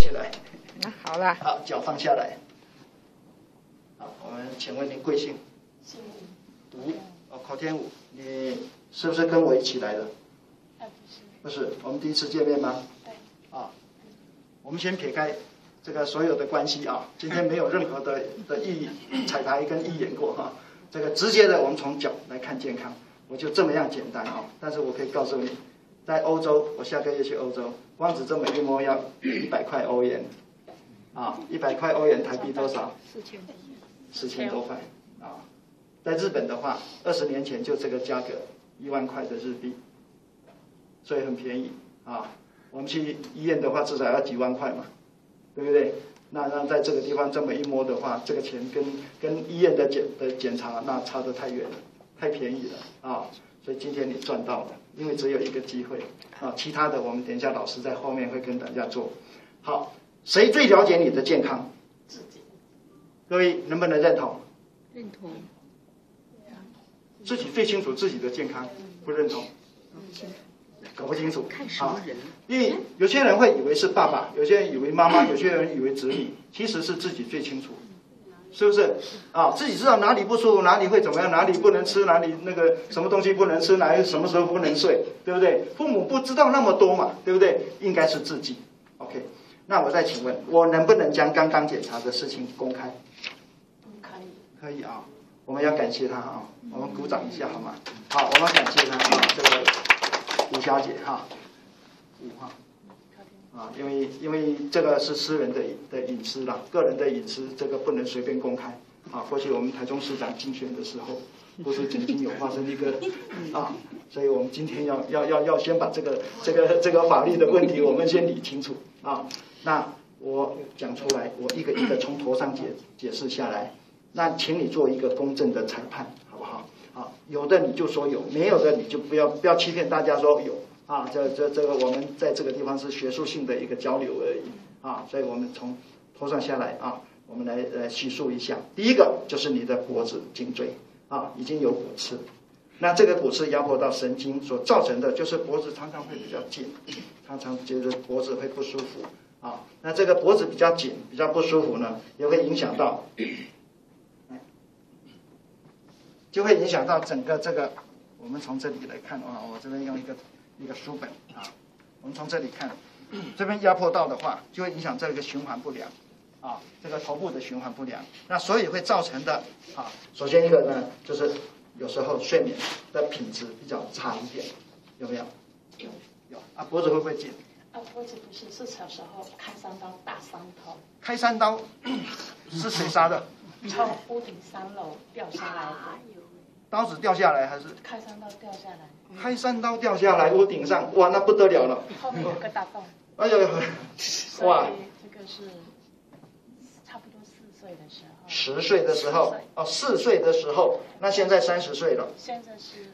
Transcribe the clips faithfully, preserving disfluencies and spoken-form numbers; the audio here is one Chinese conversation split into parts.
起来。 那好了。 好，脚放下来。好，我们请问您贵姓？ 姓吴。哦，口天武，你是不是跟我一起来的？ 呃，不是。 不是，我们第一次见面吗？ 对。 啊，我们先撇开这个所有的关系啊，今天没有任何的的意彩排跟意演过哈、啊。这个直接的，我们从脚来看健康，我就这么样简单啊。但是我可以告诉你，在欧洲，我下个月去欧洲，光只这么一摸要一百块欧元，啊，一百块欧元台币多少？ 四千多。 四千多块啊。在日本的话，二十年前就这个价格，一万块的日币，所以很便宜啊。我们去医院的话，至少要几万块嘛，对不对？那那在这个地方这么一摸的话，这个钱跟跟医院的检的检查那差得太远了，太便宜了啊！所以今天你赚到了，因为只有一个机会啊，其他的我们等一下老师在后面会跟大家做。好，谁最了解你的健康？ 自己。 各位能不能认同？ 认同。 自己最清楚自己的健康，不认同？搞不清楚。 看什么人？ 因为有些人会以为是爸爸，有些人以为妈妈，有些人以为子女，其实是自己最清楚，是不是？啊，自己知道哪里不舒服，哪里会怎么样，哪里不能吃，哪里那个什么东西不能吃，哪里什么时候不能睡，对不对？父母不知道那么多嘛，对不对？应该是自己。OK， 那我再请问，我能不能将刚刚检查的事情公开？ 可以。可以啊，我们要感谢他啊，我们鼓掌一下好吗？好，我们感谢他啊，这个吴小姐哈。五号啊，因为因为这个是私人的的隐私啦，个人的隐私，这个不能随便公开啊。过去我们台中市长竞选的时候，不是曾经有发生一个啊，所以我们今天要要要要先把这个这个这个法律的问题，我们先理清楚啊。那我讲出来，我一个一个从头上解解释下来，那请你做一个公正的裁判，好不好？啊，有的你就说有，没有的你就不要不要欺骗大家说有。啊，这这这个我们在这个地方是学术性的一个交流而已啊，所以我们从头上下来啊，我们来来叙述一下。第一个就是你的脖子、颈椎啊，已经有骨刺，那这个骨刺压迫到神经所造成的，就是脖子常常会比较紧，常常觉得脖子会不舒服啊。那这个脖子比较紧、比较不舒服呢，也会影响到，就会影响到整个这个。我们从这里来看啊，我这边用一个。一个书本啊，我们从这里看，这边压迫到的话，就会影响这个循环不良，啊，这个头部的循环不良，那所以会造成的啊，首先一个呢，就是有时候睡眠的品质比较差一点，有没有？ 有有啊，脖子会不会紧？ 啊，脖子不是，是小时候开山刀打伤头。 开山刀是谁杀的？ 从屋顶三楼掉下来的。 刀子掉下来还是开山刀掉下来？ 开山刀掉下来，屋顶上，哇，那不得了了。 后面有个大洞。 哎呦，哇！ 这个是差不多四岁的时候。 十岁的时候，哦，四岁的时候，那现在三十岁了。 现在是。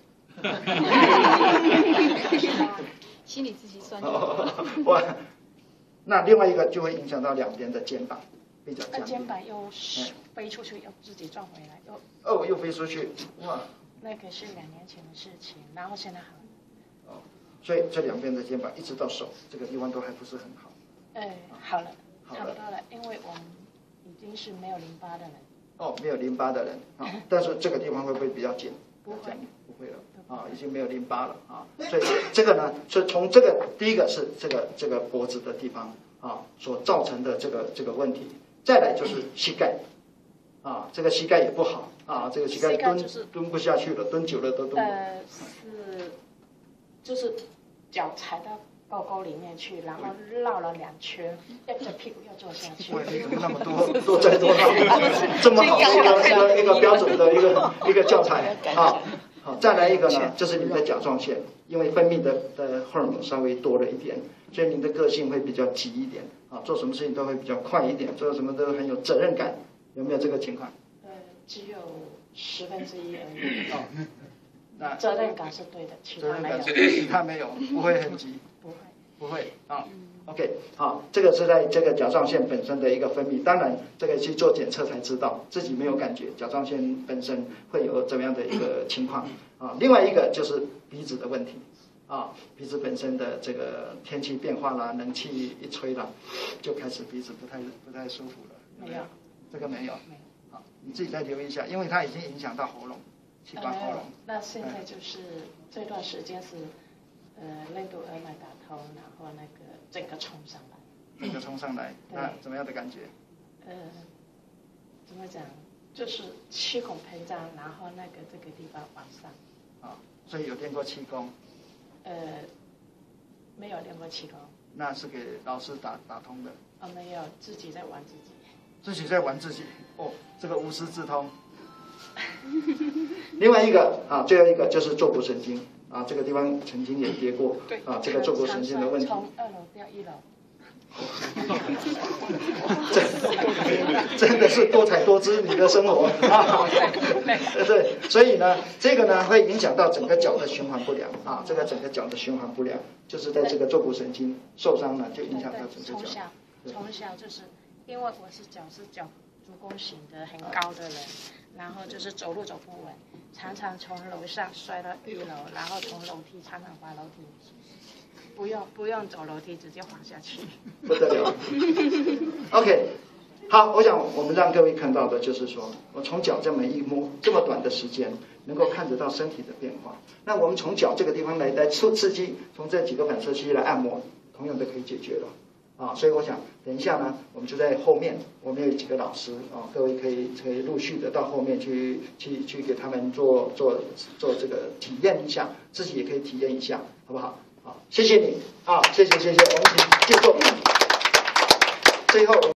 心里自己算。 哇，那另外一个就会影响到两边的肩膀。比较那肩膀又飞出去，又自己撞回来，又哦，又飞出去，哇！ 那个是两年前的事情，然后现在好了。 哦，所以这两边的肩膀一直到手这个地方都还不是很好。 哎，好了，差不多了，因为我们已经是没有淋巴的人。 哦，没有淋巴的人啊，但是这个地方会不会比较紧？ 不会， 不会了啊，已经没有淋巴了啊，所以这个呢，是从这个第一个是这个这个脖子的地方啊所造成的这个这个问题。再来就是膝盖，啊，这个膝盖也不好啊，这个膝盖蹲、就是、蹲不下去了，蹲久了都蹲不。 呃，是，就是脚踩到沟沟里面去，然后绕了两圈，要着屁股又坐下去。 喂，你怎么那么多多灾多难？这么好的一个一个一个标准的一个一个教材啊。好，再来一个呢，就是你的甲状腺，因为分泌的的荷尔蒙稍微多了一点，所以您的个性会比较急一点啊，做什么事情都会比较快一点，做什么都很有责任感，有没有这个情况？ 呃，只有十分之一而已。 哦，那责任感是对的，其他没有。 其他没有，不会很急。 不会。 不会啊。OK， 好，这个是在这个甲状腺本身的一个分泌，当然这个去做检测才知道，自己没有感觉，甲状腺本身会有怎么样的一个情况啊。另外一个就是鼻子的问题啊，鼻子本身的这个天气变化啦，冷气一吹啦，就开始鼻子不太不太舒服了。有没有？这个没有。 没有。 好，你自己再留意一下，因为它已经影响到喉咙，气管喉咙。 呃、那现在就是这段时间是，呃，任督二脉打通，然后那个整个冲上来。 整个冲上来，那怎么样的感觉？ 呃，怎么讲？就是气孔膨胀，然后那个这个地方往上。 啊，所以有练过气功？ 呃，没有练过气功。 那是给老师打打通的。 哦，没有，自己在玩自己。 自己在玩自己。哦，这个无师自通。另外一个啊，最后一个就是坐骨神经啊，这个地方曾经也跌过。 对。 啊，这个坐骨神经的问题。 从二楼掉一楼。 真真的是多彩多姿，你的生活啊，对对，所以呢，这个呢会影响到整个脚的循环不良啊，这个整个脚的循环不良，就是在这个坐骨神经受伤了，就影响到整个脚。 从小从小就是因为我是脚是脚足弓型的，很高的人，然后就是走路走不稳，常常从楼上摔到一楼，然后从楼梯常常滑楼梯。不用不用走楼梯，直接滑下去， 不得了。OK， 好，我想我们让各位看到的就是说，我从脚这么一摸，这么短的时间，能够看得到身体的变化。那我们从脚这个地方来来刺刺激，从这几个反射区来按摩，同样的可以解决了。啊，所以我想等一下呢，我们就在后面，我们有几个老师啊，各位可以可以陆续的到后面去去去给他们做做做这个体验一下，自己也可以体验一下，好不好？好，谢谢你啊，谢谢谢谢，我们请就坐。最后。